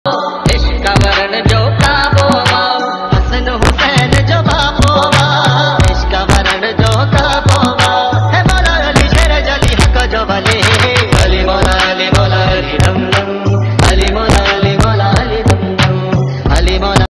इश्क वरण जो काबोवा हसन हुसैन जो बापोवा इश्क वरण जो काबोवा है मौला अली शेर जली हक जो भले अली मौला अली दम दम अली मौला अली दम दम अली मौला।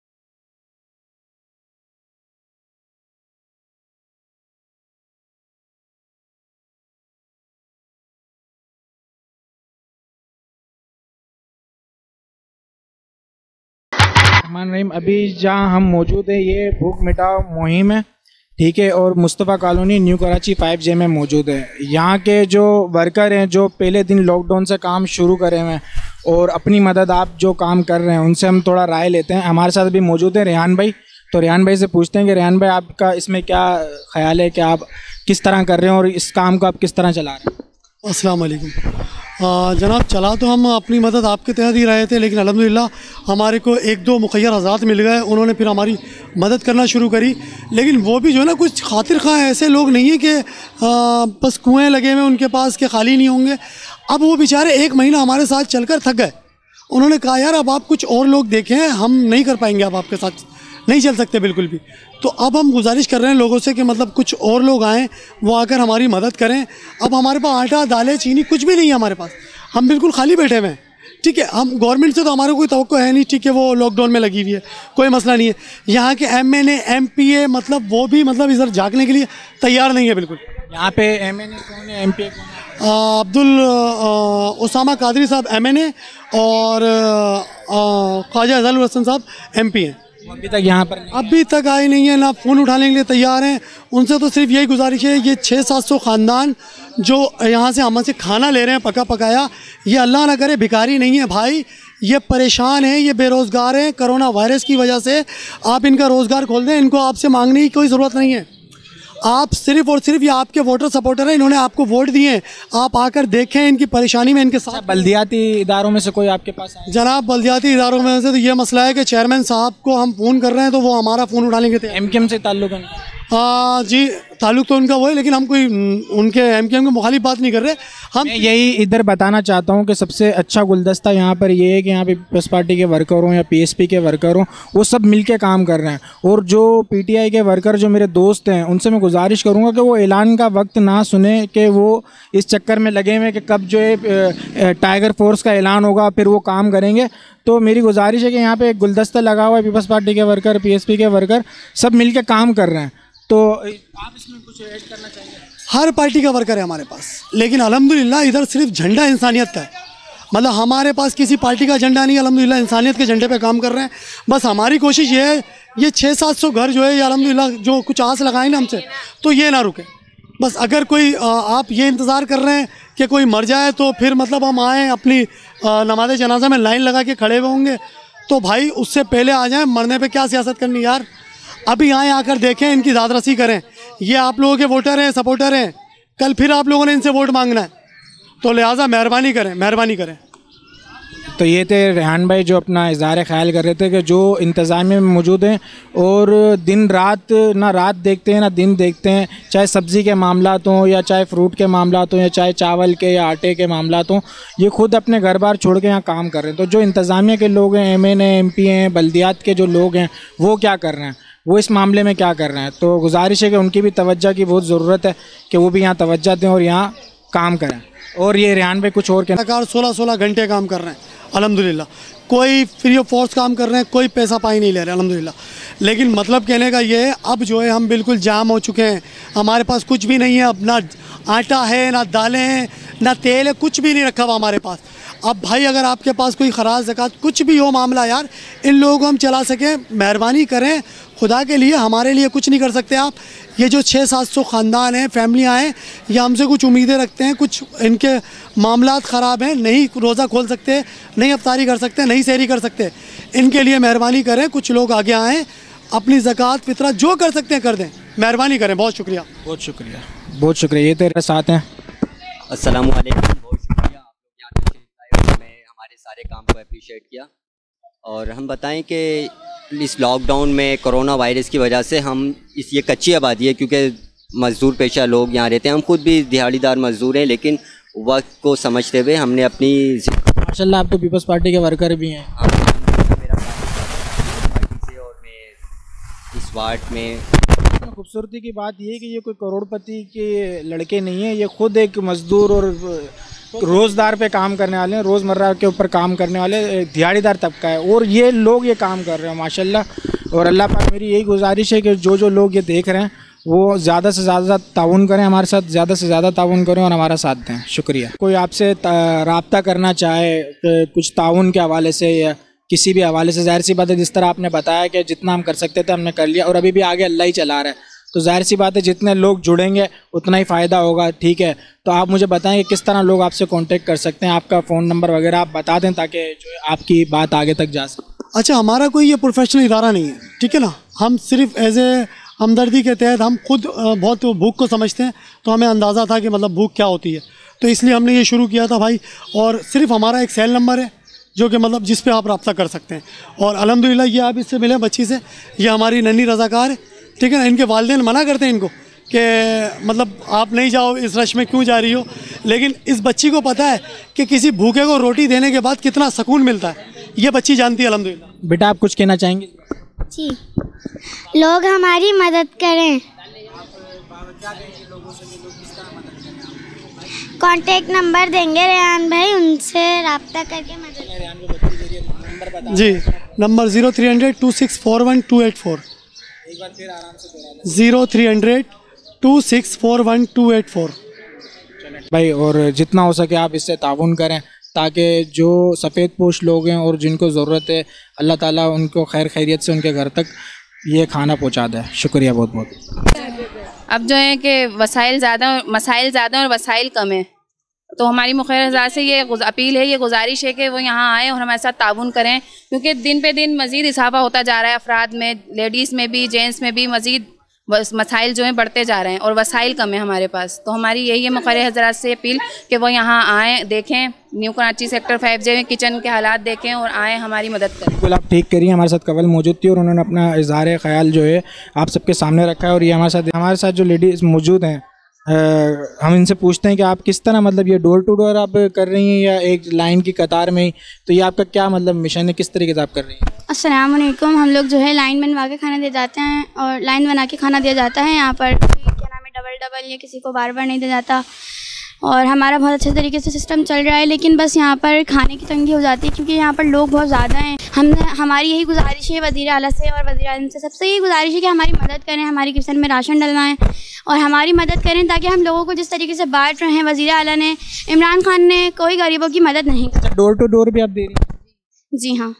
अभी जहाँ हम मौजूद है ये भूख मिटाओ मुहिम है, ठीक है, और Mustafa colony new Karachi 5J में मौजूद है। यहाँ के जो वर्कर हैं जो पहले दिन लॉकडाउन से काम शुरू करे हुए हैं और अपनी मदद आप जो काम कर रहे हैं उनसे हम थोड़ा राय लेते हैं। हमारे साथ अभी मौजूद है रेहान भाई, तो रेहान भाई से पूछते हैं कि रेहान भाई आपका इसमें क्या ख्याल है कि आप किस तरह कर रहे हैं और इस काम को आप किस तरह चला रहे हैं। अस्सलाम वालेकुम जनाब, चला तो हम अपनी मदद आपके तहत ही रहे थे, लेकिन अल्हम्दुलिल्लाह हमारे को एक दो मुखय्यर हज़रात मिल गए, उन्होंने फिर हमारी मदद करना शुरू करी। लेकिन वो भी जो है ना कुछ खातिर खां ऐसे लोग नहीं हैं कि बस कुएँ लगे हुए उनके पास के खाली नहीं होंगे। अब वो बेचारे एक महीना हमारे साथ चलकर थक गए, उन्होंने कहा यार अब आप कुछ और लोग देखें, हम नहीं कर पाएंगे, अब आपके साथ नहीं चल सकते बिल्कुल भी। तो अब हम गुजारिश कर रहे हैं लोगों से कि मतलब कुछ और लोग आएँ, वो आकर हमारी मदद करें। अब हमारे पास आटा दालें चीनी कुछ भी नहीं है हमारे पास, हम बिल्कुल खाली बैठे हुए हैं, ठीक है। हम गवर्नमेंट से तो हमारे कोई तवक्को है नहीं, ठीक है, वो लॉकडाउन में लगी हुई है, कोई मसला नहीं है। यहाँ के MNA MPA मतलब वो भी मतलब इधर झाँकने के लिए तैयार नहीं है बिल्कुल। यहाँ पे MNA कौन है, MPA कौन है? उसामा कादरी साहब MNA और ख्वाजा अज़हरुल हसन साहब MP हैं। अभी तक यहाँ पर अभी तक आए नहीं है, ना फ़ोन उठाने के लिए तैयार हैं। उनसे तो सिर्फ यही गुजारिश है, ये 600-700 ख़ानदान जो यहाँ से हमसे खाना ले रहे हैं पका पकाया, ये अल्लाह ना करे भिखारी नहीं है भाई, ये परेशान हैं, ये बेरोज़गार हैं। कोरोना वायरस की वजह से आप इनका रोज़गार खोल दें, इनको आपसे मांगने की कोई ज़रूरत नहीं है। आप सिर्फ और सिर्फ ये आपके वोटर सपोर्टर हैं, इन्होंने आपको वोट दिए हैं, आप आकर देखें इनकी परेशानी में इनके साथ। बल्दियाती इदारों में से कोई आपके पास आए? जनाब बल्दियाती इदारों में से तो ये मसला है कि चेयरमैन साहब को हम फ़ोन कर रहे हैं तो वो हमारा फ़ोन उठाने के थे। MKM से ताल्लुक़ है? जी ताल्लुक़ तो उनका वो है, लेकिन हम कोई उनके MKM के मुखालिफ बात नहीं कर रहे। हम यही इधर बताना चाहता हूँ कि सबसे अच्छा गुलदस्ता यहाँ पर ये है कि यहाँ पे पीपल्स पार्टी के वर्कर हों या PSP के वर्कर हों, वो सब मिलके काम कर रहे हैं। और जो PTI के वर्कर जो मेरे दोस्त हैं उनसे मैं गुजारिश करूँगा कि वो ऐलान का वक्त ना सुने, कि वो इस चक्कर में लगे हुए कि कब जो है टाइगर फोर्स का ऐलान होगा फिर वो काम करेंगे। तो मेरी गुजारिश है कि यहाँ पर एक गुलदस्ता लगा हुआ है, पीपल्स पार्टी के वर्कर PSP के वर्कर सब मिल के काम कर रहे हैं। तो आप इसमें कुछ ऐड करना चाहिए? हर पार्टी का वर्कर है हमारे पास, लेकिन अल्हम्दुलिल्लाह इधर सिर्फ झंडा इंसानियत का है, मतलब हमारे पास किसी पार्टी का झंडा नहीं है। अल्हम्दुलिल्लाह इंसानियत के झंडे पे काम कर रहे हैं। बस हमारी कोशिश ये है, ये 600-700 घर जो है ये अल्हम्दुलिल्लाह जो कुछ आस लगाए ना हमसे, तो ये ना रुके। बस अगर कोई आप ये इंतज़ार कर रहे हैं कि कोई मर जाए तो फिर मतलब हम आएँ अपनी नमाज़ जनाजा में लाइन लगा के खड़े हुए होंगे, तो भाई उससे पहले आ जाएँ। मरने पर क्या सियासत करनी यार, अभी आए आकर देखें, इनकी दादरसी करें। ये आप लोगों के वोटर हैं, सपोर्टर हैं, कल फिर आप लोगों ने इनसे वोट मांगना है, तो लिहाजा मेहरबानी करें, मेहरबानी करें। तो ये थे रेहान भाई जो अपना इज़हार ख्याल कर रहे थे कि जो इंतज़ामिया में मौजूद हैं और दिन रात ना रात देखते हैं ना दिन देखते हैं, चाहे सब्ज़ी के मामलात हों या चाहे फ्रूट के मामलात हों या चाहे चावल के या आटे के मामलात हों, ये खुद अपने घर बार छोड़ के यहाँ काम कर रहे हैं। तो जो इंतज़ामिया के लोग हैं, MNA MP हैं, बल्दियात के जो लोग हैं, वो क्या कर रहे हैं, वो इस मामले में क्या कर रहे हैं। तो गुजारिश है कि उनकी भी तवज्जो की बहुत ज़रूरत है कि वो भी यहाँ तवज्जो दें और यहाँ काम करें। और ये रेहान भाई कुछ और कहना? 16-16 घंटे काम कर रहे हैं अल्हम्दुलिल्लाह, कोई फ्री ऑफ कॉस्ट काम कर रहे हैं, कोई पैसा पाई नहीं ले रहे अल्हम्दुलिल्लाह। लेकिन मतलब कहने का ये है, अब जो है हम बिल्कुल जाम हो चुके हैं, हमारे पास कुछ भी नहीं है, अब ना आटा है, ना दालें हैं, ना तेल है, कुछ भी नहीं रखा हुआ हमारे पास। अब भाई अगर आपके पास कोई खराज ज़कात कुछ भी हो मामला यार, इन लोगों को हम चला सकें, मेहरबानी करें खुदा के लिए, हमारे लिए कुछ नहीं कर सकते आप। ये जो 600-700 ख़ानदान हैं, फैमिलियाँ हैं, ये हमसे कुछ उम्मीदें रखते हैं, कुछ इनके मामलात ख़राब हैं, नहीं रोज़ा खोल सकते, नहीं अफ्तारी कर सकते, नहीं सहरी कर सकते, इनके लिए मेहरबानी करें, कुछ लोग आगे आएँ, अपनी ज़कात फितरा जो कर सकते हैं कर दें, मेहरबानी करें। बहुत शुक्रिया, बहुत शुक्रिया, बहुत शुक्रिया। ये तेरे साथ हैं। अस्सलाम वालेकुम, बहुत शुक्रिया आप लोग यहाँ तशरीफ़ लाए, हमें हमारे सारे काम को अप्रिशिएट किया। और हम बताएं कि इस लॉकडाउन में कोरोना वायरस की वजह से हम ये कच्ची आबादी है, क्योंकि मज़दूर पेशा लोग यहाँ रहते हैं, हम खुद भी दिहाड़ीदार मज़दूर हैं, लेकिन वक्त को समझते हुए हमने अपनी माशाल्लाह आप तो पीपल्स पार्टी के वर्कर भी हैं। SWAT में। खूबसूरती की बात ये है कि ये कोई करोड़पति के लड़के नहीं है, ये खुद एक मजदूर और रोज़दार पे काम करने वाले हैं, रोज़मर्रा के ऊपर काम करने वाले दिहाड़ीदार तबका है, और ये लोग ये काम कर रहे हैं माशाल्लाह। और अल्लाह पाक मेरी यही गुजारिश है कि जो लोग ये देख रहे हैं वो ज़्यादा से ज़्यादा ताउन करें हमारे साथ, ज़्यादा से ज़्यादा ताउन करें और हमारा साथ दें। शुक्रिया। कोई आपसे रब्ता करना चाहे कुछ ताउन के हवाले से या किसी भी हवाले से, ज़ाहिर सी बात है जिस तरह आपने बताया कि जितना हम कर सकते थे हमने कर लिया, और अभी भी आगे अल्लाह ही चला रहा है, तो जाहिर सी बात है जितने लोग जुड़ेंगे उतना ही फ़ायदा होगा। ठीक है, तो आप मुझे बताएं कि किस तरह लोग आपसे कांटेक्ट कर सकते हैं, आपका फ़ोन नंबर वगैरह आप बता दें ताकि जो है आपकी बात आगे तक जा सके। अच्छा, हमारा कोई ये प्रोफेशनल इदारा नहीं है, ठीक है ना। हम सिर्फ एज ए हमदर्दी के तहत हम खुद बहुत भूख को समझते हैं, तो हमें अंदाज़ा था कि मतलब भूख क्या होती है, तो इसलिए हमने ये शुरू किया था भाई। और सिर्फ हमारा एक सेल नंबर है जो कि मतलब जिस पे आप रब्ता कर सकते हैं, और अल्हम्दुलिल्लाह ये आप इससे मिले बच्ची से, ये हमारी नन्ही रज़ाकार है, ठीक है ना। इनके वालिदैन मना करते हैं इनको कि मतलब आप नहीं जाओ, इस रश में क्यों जा रही हो, लेकिन इस बच्ची को पता है कि किसी भूखे को रोटी देने के बाद कितना सुकून मिलता है, ये बच्ची जानती है अल्हम्दुलिल्लाह। बेटा आप कुछ कहना चाहेंगे? जी, लोग हमारी मदद करें। कांटेक्ट नंबर देंगे रेहान भाई, उनसे रब्ता करके मदद। जी, नंबर 0300-2641-284। 0300-2641-284 भाई। और जितना हो सके आप इससे ताउन करें ताकि जो सफ़ेद पोश लोग हैं और जिनको ज़रूरत है अल्लाह ताला उनको खैर खैरियत से उनके घर तक ये खाना पहुंचा दे। शुक्रिया बहुत बहुत। अब जो है कि मसाइल ज़्यादा और वसाइल कम है, तो हमारी मुखिर हज़रात से ये अपील है, ये गुजारिश है कि वो यहाँ आएँ और हमारे साथ ताउन करें, क्योंकि दिन पे दिन मज़ीद इजाफा होता जा रहा है अफराद में, लेडीज़ में भी जेंट्स में भी मज़ीद मसाइल जो हैं बढ़ते जा रहे हैं और वसाइल कम है हमारे पास। तो हमारी यही है मुखिर हज़रात से अपील कि वो यहाँ आएँ, देखें न्यू कराची सेक्टर 5J में किचन के हालात देखें और आएँ हमारी मदद करें। बिल्कुल आप ठीक करिए। हमारे साथ कवल मौजूद थी और उन्होंने अपना इज़हार ख़याल जो है आप सबके सामने रखा है, और ये हमारे साथ जो लेडीज़ मौजूद हैं हम इनसे पूछते हैं कि आप किस तरह मतलब ये डोर टू डोर आप कर रही हैं या एक लाइन की कतार में ही, तो ये आपका क्या मतलब मिशन है, किस तरीके से आप कर रही हैं? अस्सलाम वालेकुम। हम लोग जो है लाइन बनवा के खाना दे जाते हैं, और लाइन बना के खाना दिया जाता है यहाँ पर, क्या नाम है, डबल या किसी को बार बार नहीं दिया जाता, और हमारा बहुत अच्छे तरीके से सिस्टम चल रहा है। लेकिन बस यहाँ पर खाने की तंगी हो जाती है क्योंकि यहाँ पर लोग बहुत ज़्यादा हैं। हमारी यही गुजारिश है वज़ीर आला से और वज़ीर आज़म से, सबसे यही गुजारिश है कि हमारी मदद करें, हमारी किचन में राशन डलवाएं और हमारी मदद करें, ताकि हम लोगों को जिस तरीके से बांट रहे हैं, वज़ीर आला ने, इमरान खान ने कोई गरीबों की मदद नहीं की। डोर टू डोर भी आप दे रही हैं? जी हाँ,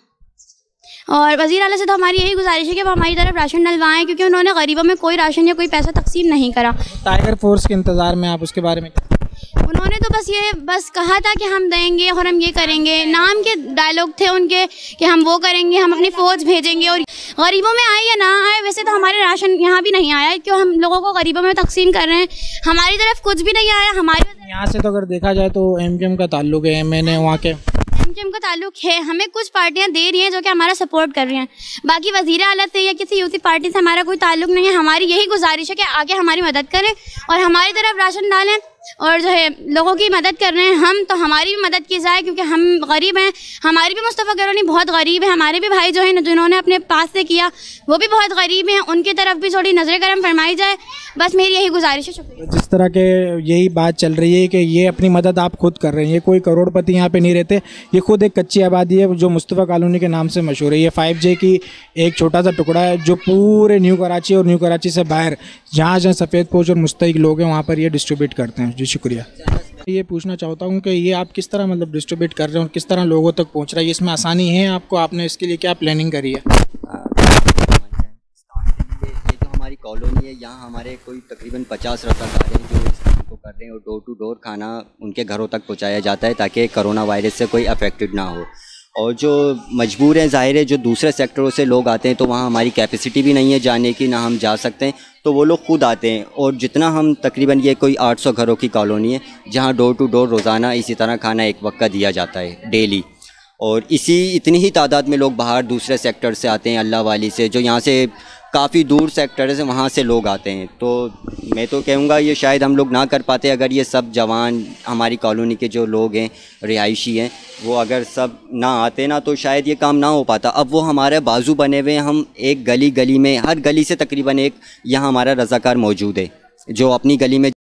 और वज़ीर आला से तो हमारी यही गुजारिश है कि वो हमारी तरफ राशन डलवाएं, क्योंकि उन्होंने गरीबों में कोई राशन या कोई पैसा तकसीम नहीं करा। टाइगर फोर्स के इंतज़ार में आप उसके बारे में? उन्होंने तो बस कहा था कि हम देंगे और हम ये करेंगे, नाम के डायलॉग थे उनके कि हम वो करेंगे, हम अपनी फ़ौज भेजेंगे, और गरीबों में आए या ना आए, वैसे तो हमारे राशन यहाँ भी नहीं आया, क्यों हम लोगों को गरीबों में तकसीम कर रहे हैं, हमारी तरफ कुछ भी नहीं आया। हमारे यहाँ से तो अगर देखा जाए तो MKM का ताल्लुक है, मैंने वहाँ के MKM का ताल्लुक है, हमें कुछ पार्टियां दे रही हैं जो कि हमारा सपोर्ट कर रही हैं, बाकी वज़ीर आला से या किसी यूसी पार्टी से हमारा कोई ताल्लुक नहीं है। हमारी यही गुजारिश है कि आगे हमारी मदद करें और हमारी तरफ राशन डालें, और जो है लोगों की मदद कर रहे हैं हम, तो हमारी भी मदद की जाए, क्योंकि हम गरीब हैं। हमारी भी मुस्तफ़ा गिरोनी बहुत गरीब है, हमारे भी भाई जो हैं जिन्होंने अपने पास से किया वो भी बहुत गरीब हैं, उनकी तरफ भी थोड़ी नज़र करम फरमाई जाए, बस मेरी यही गुजारिश है। शुक्रिया। जिस तरह के यही बात चल रही है कि ये अपनी मदद आप खुद कर रहे हैं, ये कोई करोड़पति यहाँ पे नहीं रहते, ये खुद एक कच्ची आबादी है जो मुस्तफ़ा कॉलोनी के नाम से मशहूर है। ये 5J की एक छोटा सा टुकड़ा है जो पूरे न्यू कराची और न्यू कराची से बाहर जहाँ जहाँ सफ़ेद पोश और मुस्तहिक लोग हैं वहाँ पर ये डिस्ट्रीब्यूट करते हैं। जी शुक्रिया। ये पूछना चाहता हूँ कि ये आप किस तरह मतलब डिस्ट्रीब्यूट कर रहे हैं और किस तरह लोगों तक पहुँच रहा है, इसमें आसानी है आपको, आपने इसके लिए क्या प्लानिंग करी है? ये जो हमारी कॉलोनी है, यहाँ हमारे कोई तकरीबन 50 रज़ाकार हैं जो इस काम को कर रहे हैं, और डोर टू डोर खाना उनके घरों तक पहुँचाया जाता है ताकि कोरोना वायरस से कोई अफेक्टेड ना हो। और जो मजबूर हैं, ज़ाहिर है, जो दूसरे सेक्टरों से लोग आते हैं तो वहाँ हमारी कैपेसिटी भी नहीं है जाने की, ना हम जा सकते हैं, तो वो लोग खुद आते हैं। और जितना हम तकरीबन ये कोई 800 घरों की कॉलोनी है जहाँ डोर टू डोर रोज़ाना इसी तरह खाना एक वक्त का दिया जाता है डेली, और इतनी ही तादाद में लोग बाहर दूसरे सेक्टर से आते हैं, अल्लाह वाली से, जो यहाँ से काफ़ी दूर सेक्टर से वहाँ से लोग आते हैं। तो मैं तो कहूँगा ये शायद हम लोग ना कर पाते अगर ये सब जवान हमारी कॉलोनी के जो लोग हैं, रिहायशी हैं, वो अगर सब ना आते ना तो शायद ये काम ना हो पाता। अब वो हमारे बाजू बने हुए हैं, हम एक गली गली में, हर गली से तकरीबन एक यहाँ हमारा रज़ाकार मौजूद है जो अपनी गली में